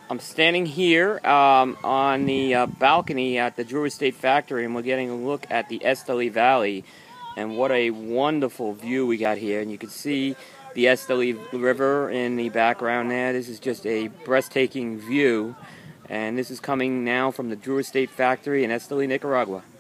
I'm standing here on the balcony at the Drew Estate Factory, and we're getting a look at the Esteli Valley. And what a wonderful view we got here. And you can see the Esteli River in the background there. This is just a breathtaking view. And this is coming now from the Drew Estate Factory in Esteli, Nicaragua.